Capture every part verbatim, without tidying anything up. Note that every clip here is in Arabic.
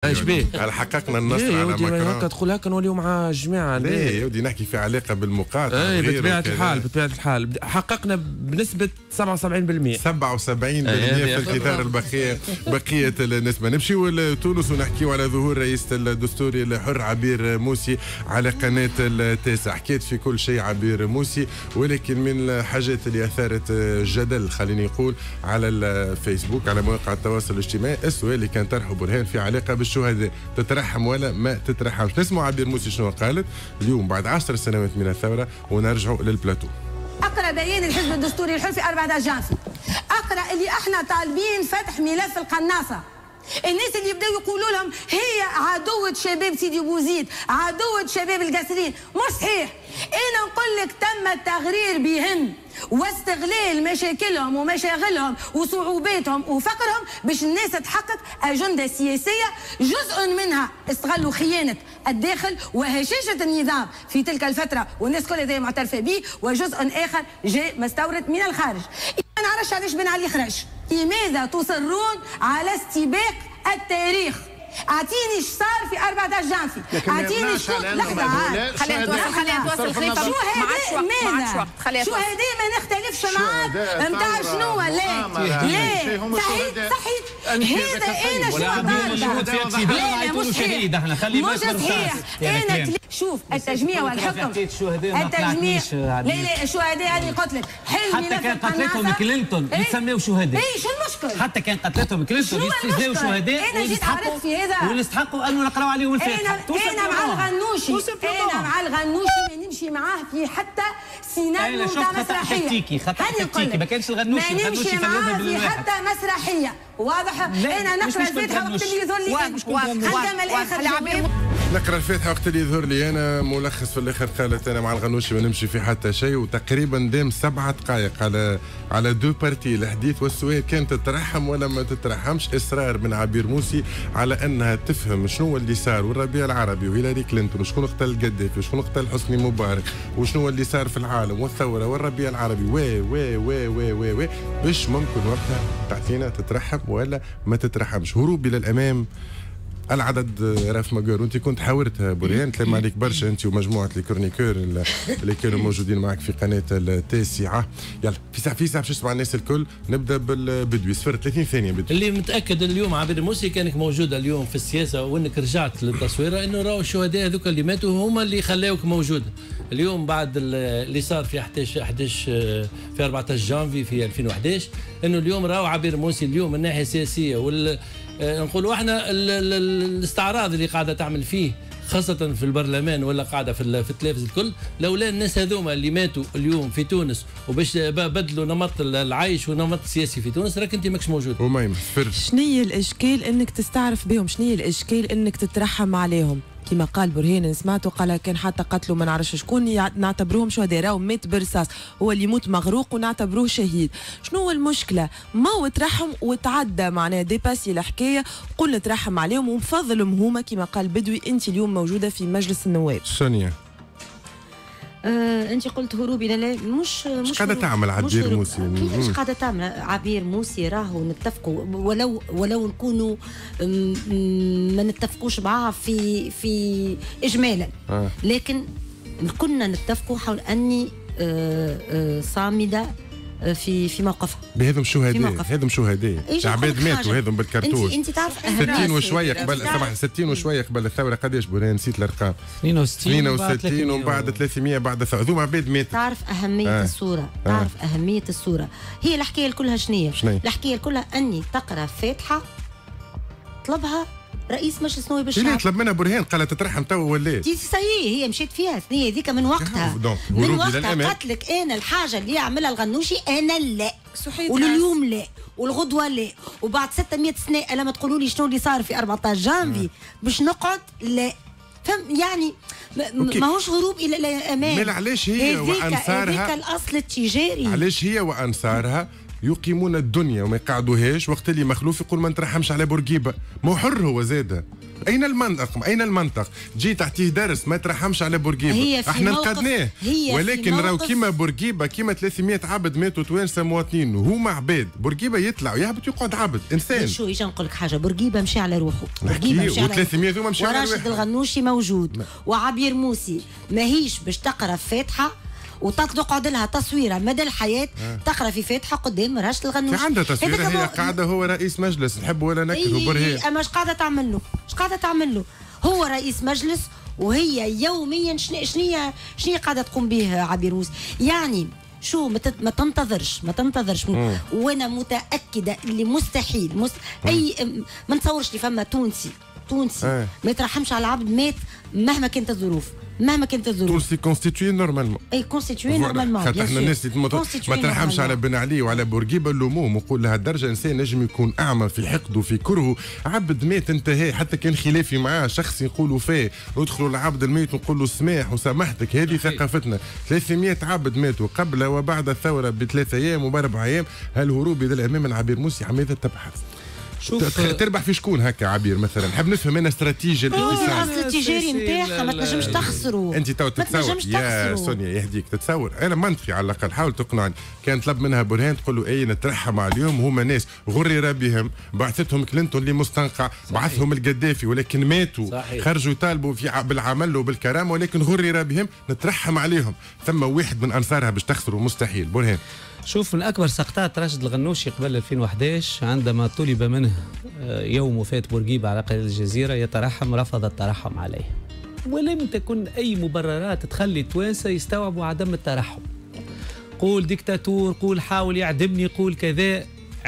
ايش بيه؟ هل حققنا النصر على ماكرون؟ هكا تقول هكا نوليو مع الجماعه. لا يا ودي نحكي في علاقه بالمقاطعه. اي بطبيعه الحال بطبيعه الحال حققنا بنسبه سبعة وسبعين بالمئة سبعة وسبعين بالمئة في القطار البقيه بقيه النسبه. نمشيو لتونس ونحكيو على ظهور رئيس الدستوري الحر عبير موسي على قناه التاسع. حكيت في كل شيء عبير موسي، ولكن من الحاجات اللي اثارت جدل خليني نقول على الفيسبوك على مواقع التواصل الاجتماعي السؤال اللي كان طرحه برهان في علاقه بالشهداء، تترحم ولا ما تترحمش؟ نسمعوا عبير موسي شنو قالت اليوم بعد عشر سنوات من الثوره ونرجعوا للبلاتو. اقرا بيان الحزب الدستوري الحر في أربعة عشر جانفي، اقرا اللي احنا طالبين فتح ملف القناصه. الناس اللي بداوا يقولوا لهم هي عدوة شباب سيدي بوزيد، عدوة شباب القاسرين، مش صحيح. انا نقول لك تم التغرير بهم واستغلال مشاكلهم ومشاغلهم وصعوباتهم وفقرهم باش الناس تحقق اجنده سياسيه، جزء منها استغلوا خيانه الداخل وهشاشه النظام في تلك الفتره والناس كلها زي معترفه به، وجزء اخر جاء مستورد من الخارج. ما نعرفش علاش بن علي خرج. لماذا تصرون على استباق التاريخ؟ اعطيني ايش صار في أربعة عشر جانفي، اعطيني شو لحظه خلينا نتواصل خلينا نتواصل خليفه. شهداء ماذا؟ شهداء ما نختلفش معاك نتاع شنو. لا لا صحيح صحيح هذا انا شو طالبه. لا مش شهيد احنا خلي مش صحيح. انا شوف التجميع والحكم التجميع. لا لا الشهداء انا قلت لك حل حتى كان قتلتهم كلينتون يتسموا شهداء. اي شو المشكل؟ حتى كان قتلتهم كلينتون يستسموا شهداء. انا جيت عرفت في هذا ويستحقوا انه نقراو عليهم الفاتحه. انا مع الغنوشي انا مع الغنوشي ما نمشي معاه في حتى سيناريو تاع مسرحيه. خطا خطا ما كانش الغنوشي ما نمشي معاه في حتى مسرحيه واضح. انا نقرا الفاتحه وقت اللي يظهر لي عندما الاخر نقرا الفاتحه وقت اللي يظهر لي انا. ملخص في الاخر قالت انا مع الغنوشي ما نمشي في حتى شيء، وتقريبا دام سبعة دقائق على على دو بارتي الحديث. والسؤال كان تترحم ولا ما تترحمش؟ اصرار من عبير موسي على انها تفهم شنو اللي صار والربيع العربي وهيلاري كلينتون وشكون قتل القذافي وشكون قتل حسني مبارك وشنو اللي صار في العالم والثوره والربيع العربي و و و و و باش ممكن وقتها تعطينا تترحم ولا ما تترحمش. هروب الى الامام. العدد راف ماجور وانت كنت حاورتها بريان، تلم عليك برشا انت ومجموعه الكورنيكور اللي كانوا موجودين معك في قناه التاسعه. يلا في ساعه في ساعه باش نسمع الناس الكل. نبدا بالبدوي صفر ثلاثين ثانيه بدوي. اللي متاكد اليوم عبير موسي كانك موجوده اليوم في السياسه وانك رجعت للتصويره انه راهو الشهداء هذوك اللي ماتوا هما اللي خلاوك موجوده اليوم بعد اللي صار في احد عشر في أربعة عشر جانفي في ألفين وأحد عشر. انه اليوم راهو عبير موسي اليوم من الناحيه السياسيه وال نقولوا احنا الاستعراض اللي قاعده تعمل فيه خاصة في البرلمان ولا قاعدة في في التلفزيون الكل، لولا الناس هذوما اللي ماتوا اليوم في تونس وباش بدلوا نمط العيش ونمط السياسي في تونس راك انت ماكش موجود. وما شنو هي الاشكال انك تستعرف بهم؟ شنو هي الاشكال انك تترحم عليهم؟ كما قال برهان سمعته قال كان حتى قتلوا ما نعرفش شكون نعتبروهم شهداء، راهو مات برصاص هو اللي يموت مغروق ونعتبروه شهيد. شنو هو المشكله؟ ما هو ترحم وتعدى معناها ديباسي الحكايه، قلنا ترحم عليهم ومفضلهم هما كما قال بدوي. انت اليوم موجوده في مجلس النواب. سونيا آه، انت قلت هروب الى لا مش مش قاعده تعمل عبير موسي. مش قاعده تعمل عبير موسي راهو نتفقوا ولو ولو نكونوا ما نتفقوش معاها في في اجمالا آه. لكن كنا نتفقوا حول اني آه آه صامده في في موقفها. بهذم شهداء هذم شهداء عباد ماتوا هذم بالكرتوش. انت تعرف ستين وشويه قبل سبعة ستين وشويه قبل الثوره قداش برهان نسيت الارقام. اثنين وستين اثنين وستين ومن بعد ثلاثمئة بعد الثوره. هذوما عباد ماتوا. تعرف اهميه آه. الصوره تعرف آه. اهميه الصوره. هي الحكايه كلها شنية؟ الحكايه كلها اني تقرا فاتحه طلبها رئيس مجلس النواب الشعب. اللي طلب منها برهان قالت تترحم تو ولات. دي صحيح هي مشيت فيها هي ذيك من وقتها. من وقتها قالت لك انا الحاجه اللي يعملها الغنوشي انا لا. صحيح. ولليوم لا والغدوه لا وبعد ستمئة سنه لما تقولوا لي شنو اللي صار في أربعة عشر جانفي باش نقعد لا. فهم يعني ماهوش هروب الى الامام. مال علاش هي وانصارها هذيك الاصل التجاري. علاش هي وانصارها يقيمون الدنيا وما يقعدوهاش وقت اللي مخلوف يقول ما نترحمش على بورقيبه؟ مو حر هو زاده اين المنطق؟ اين المنطق؟ جي تعطيه درس ما ترحمش على بورقيبه، احنا نقدناه، ولكن راهو كيما بورقيبه كيما ثلاثمية عبد ماتوا توانسه مواطنين وهما عباد، بورقيبه يطلع يهبط يقعد عبد انسان. شو ايش نقول لك حاجه، بورقيبه مشى على روحه، بورقيبه مشى على ثلاثمية ثم مشى على روحه، وراشد الغنوشي موجود ما. وعبير موسي ماهيش باش تقرا فاتحه وتقعد لها تصويره مدى الحياه آه. تقرا في فاتحه قدام راشد الغنوشي. عندها تصويره هي قاعده، هو رئيس مجلس نحب ولا نكره برهان. اما اش قاعده تعمل له؟ اش قاعده تعمل له؟ هو رئيس مجلس وهي يوميا شنو شنو شنو قاعده تقوم به عبير موسى؟ يعني شو ما تنتظرش ما تنتظرش وانا متاكده اللي مستحيل مست... اي ما نتصورش لي فما تونسي تونسي آه. ما يترحمش على عبد مات مهما كانت الظروف، مهما كانت الظروف. تونسي كونستيتوي نورمالمون. اي كونستيتوي نورمالمون. خاطر احنا الناس اللي ما ترحمش على بن علي وعلى بورقيبه نلوموهم ونقول لهالدرجه انسان نجم يكون اعمى في حقده وفي كرهه، عبد مات انتهى حتى كان خلافي معاه شخص يقولوا فيه، ندخلوا للعبد الميت ونقول له سماح وسامحتك، هذه ثقافتنا. ثلاثمية عبد ماتوا قبل وبعد الثوره بثلاث ايام وباربع ايام، هالهروب الى الامام من عبير موسي عماذا تبحث. شوف تربح في شكون هكا عبير مثلا؟ نحب نفهم انا استراتيجيه الاتصال. الاستراتيجي نتاعها ما تنجمش تخسروا. انت تو تتصور يا سونيا يهديك تتصور، انا منطقي على الاقل حاول تقنعني، كان طلب منها برهان تقول له اي نترحم عليهم، هما ناس غرر بهم، بعثتهم كلينتون اللي مستنقع، بعثهم القذافي ولكن ماتوا، صحيح. خرجوا طالبوا في بالعمل وبالكرامه ولكن غرر بهم، نترحم عليهم، ثم واحد من انصارها باش تخسروا مستحيل. برهان شوف، من أكبر سقطات راشد الغنوشي قبل ألفين وأحد عشر عندما طلب منه يوم وفاة بورقيبة على قناة الجزيرة يترحم، رفض الترحم عليه، ولم تكن أي مبررات تخلي التوانسة يستوعبوا عدم الترحم. قول ديكتاتور، قول حاول يعدمني، قول كذا.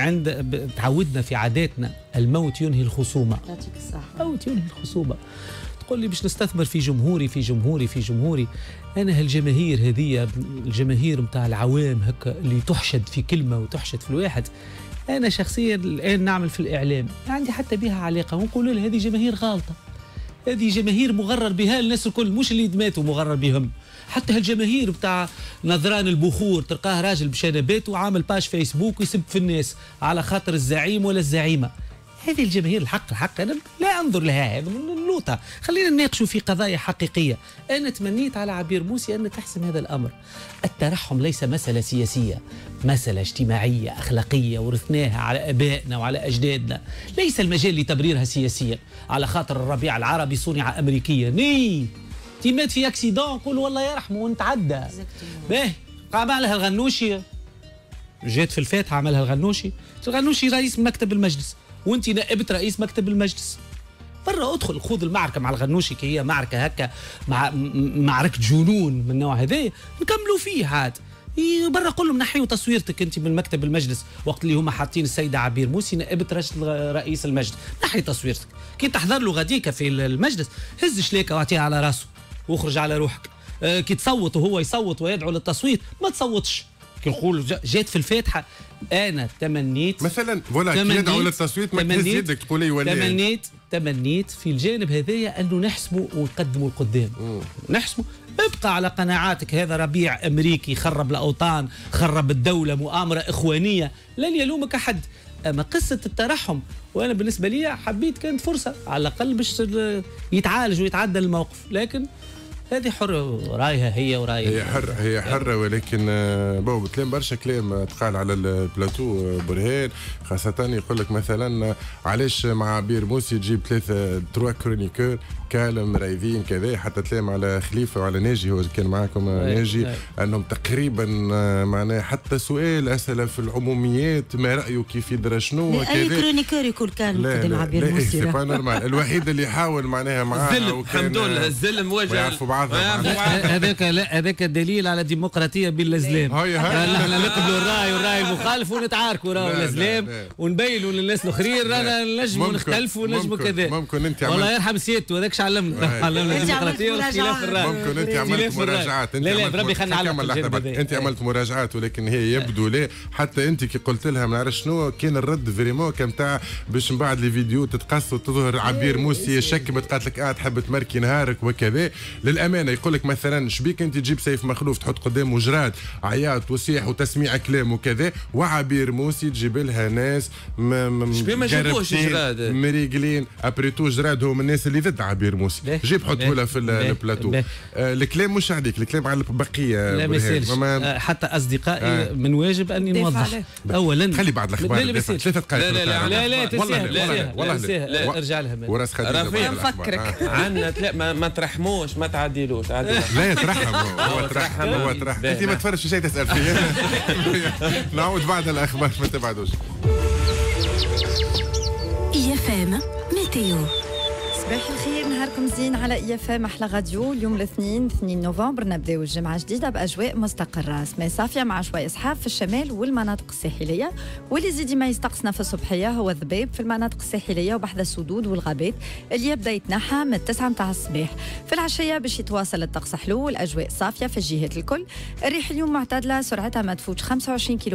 عند تعودنا في عاداتنا الموت ينهي الخصومة، الموت ينهي الخصومة. تقول لي باش نستثمر في جمهوري في جمهوري في جمهوري انا هالجماهير هذه، الجماهير نتاع العوام هكا اللي تحشد في كلمه وتحشد في الواحد، انا شخصيا الان نعمل في الاعلام عندي حتى بها علاقه، ونقول لها هذه جماهير غالطه، هذه جماهير مغرر بها الناس الكل، مش اللي ماتوا مغرر بهم، حتى هالجماهير بتاع نظران البخور تلقاه راجل بشنبات وعامل باش فيسبوك ويسب في الناس على خاطر الزعيم ولا الزعيمه. هذه الجماهير الحق الحق أنا لا أنظر لها، هذا من اللوطة. خلينا نناقشوا في قضايا حقيقية. أنا تمنيت على عبير موسي أن تحسم هذا الأمر. الترحم ليس مسألة سياسية، مسألة اجتماعية أخلاقية ورثناها على أبائنا وعلى أجدادنا، ليس المجال لتبريرها سياسيا على خاطر الربيع العربي صنع أمريكيا. ني تي مات في أكسيدون نقول والله يرحمه ونتعدى. باهي عملها الغنوشي، جات في الفاتحة عملها الغنوشي، الغنوشي رئيس مكتب المجلس وانت نائبه رئيس مكتب المجلس. برا ادخل خوض المعركه مع الغنوشي كي هي معركه هكا، مع معركه جنون من النوع هذا نكملوا فيه عاد. برا قول لهم نحيوا تصويرتك انت من مكتب المجلس وقت اللي هما حاطين السيده عبير موسي نائبه رئيس المجلس، نحي تصويرتك. كي تحضر له غاديك في المجلس هز شليكه واعطيها على راسه واخرج على روحك. اه كي تصوت وهو يصوت ويدعو للتصويت ما تصوتش. كي نقول جات في الفاتحه انا تمنيت مثلا فوالا كي ندعو للتصويت ما تهز يدك تقول لي ولا تمنيت تمنيت في الجانب هذايا انه نحسموا ونقدموا القدام، نحسموا. ابقى على قناعاتك، هذا ربيع امريكي خرب الاوطان، خرب الدوله، مؤامره اخوانيه، لن يلومك احد. اما قصه الترحم وانا بالنسبه لي حبيت كانت فرصه على الاقل باش يتعالج ويتعدل الموقف، لكن هذه حرة رايها هي ورايها هي حرة هي حرة ولكن بو كلام برشا كلام تقال على البلاتو برهان، خاصة يقول لك مثلا علاش مع عبير موسي تجيب ثلاثة تروا كرونيكور كالم رايدين كذا، حتى تلام على خليفة وعلى ناجي، هو كان معاكم ناجي انهم تقريبا معناها حتى سؤال اسئلة في العموميات ما رأيه كيف يدرى شنو كذا. اي كرونيكور يكون كان قدام عبير موسي سي با نورمال. الوحيد اللي حاول معناها معاه الزلم الحمد لله الزلم مواجه هذاك هذاك دليل على ديمقراطيه بين الزلام. احنا نقبلوا الراي والراي المخالف ونتعاركوا راهو الزلام ونبينوا للناس الاخرين رانا نجموا نختلفوا ونجموا كذا. ممكن انت والله يرحم سيادته هذاك علمنا علمنا الديمقراطيه واختلاف الراي. ممكن انت عملت مراجعات، انت لا لا بربي خلينا نعلم انت عملت مراجعات، ولكن هي يبدو لا حتى انت كي قلت لها ما نعرف شنو كان الرد فريمون كان تاع باش من بعد لي فيديو تتقص وتظهر عبير موسي شك ما تقاتلك اه تحب تمركي نهارك وكذا. للامانه بالامانه يقول لك مثلا شبيك انت تجيب سيف مخلوف تحط قدامه جراد عياط وصيح وتسميع كلام وكذا، وعبير موسي تجيب لها ناس شبيه ما جابوش جراد مريقلين ابري تو جراد هو من الناس اللي ضد عبير موسي، جيب حطه لها في البلاتو. آه الكلام مش عليك، الكلام على البقيه. لا ما يصيرش حتى اصدقائي آه. من واجب اني نوضح اولا خلي بعد الاخبار ثلاث دقائق. لا لا لا لا تسهل والله لا ارجع لها وراس خديجه نفكرك عندنا ما, ما ترحموش ما تعديلوش. لا يترحم هو ترحم هو ترحم. انت ما تفرجش شيء تسال فيه. نعود بعد الاخبار ما تبعدوش. إي إف إم ميتيو. صباح الخير، نهاركم زين على إي إف إم أحلى راديو. اليوم الاثنين اثنين نوفمبر نبداو الجمعة جديدة بأجواء مستقرة، سماء صافية مع شوية سحاب في الشمال والمناطق الساحلية، واللي يزيد ما يستقصنا في الصبحية هو الذباب في المناطق الساحلية وبحذا السدود والغابات اللي يبدا يتنحى من التسعة متاع الصباح. في العشية باش يتواصل الطقس حلو والأجواء صافية في الجهات الكل. الريح اليوم معتدلة، سرعتها ما تفوتش خمسة وعشرين كيلو